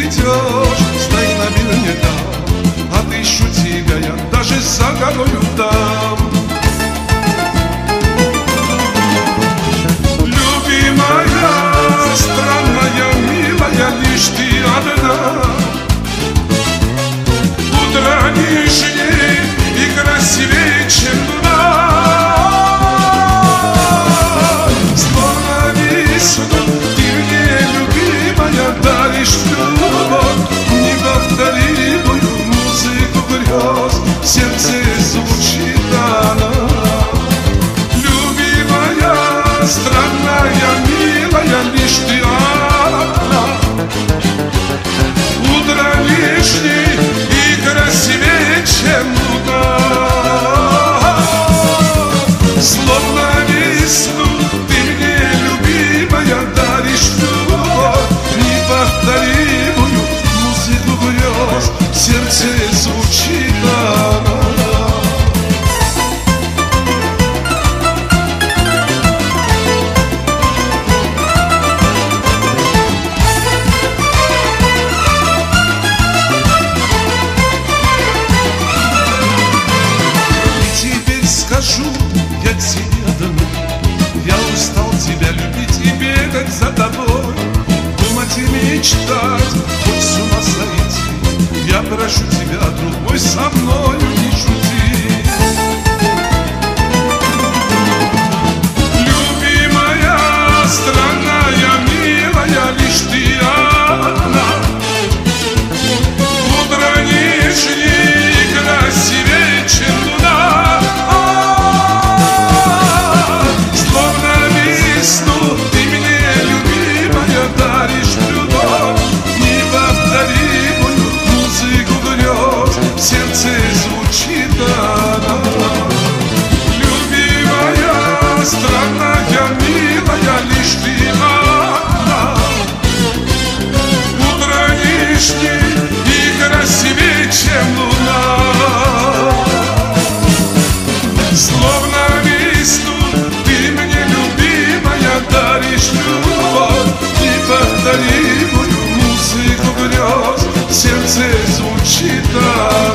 придешь, знай, на мир не дам, отыщу тебя я, даже за горою дам. Любимая, странная, милая, лишь ты одна. Утро нежней и красивее, чем луна. Словно весну ты мне, любимая, даришь любовь, неповторимую музыку грез, в сердце звучит она. Любимая, странная, милая, лишь ты одна. Утро нежней и красивее, чем луна. Словно весну ты мне, любимая, даришь любовь, неповторимую музыку грез, в сердце звучит она. Скажу я тебе домой, я устал тебя любить и бегать за тобой, думать и мечтать, хоть с ума сойти. Я прошу тебя, друг мой, со мною не шути. Любимая, странная, милая, лишь ты одна. Утро нежней и красивее, чем луна. Ты мне, любимая, даришь любовь, неповторимую музыку грез, в сердце звучит она. Любимая, странная, милая, лишь ты одна. Утро нежней и красивее, чем луна. Словно весну ты мне, любимая, даришь любовь, неповторимую музыку грез, в сердце звучит она.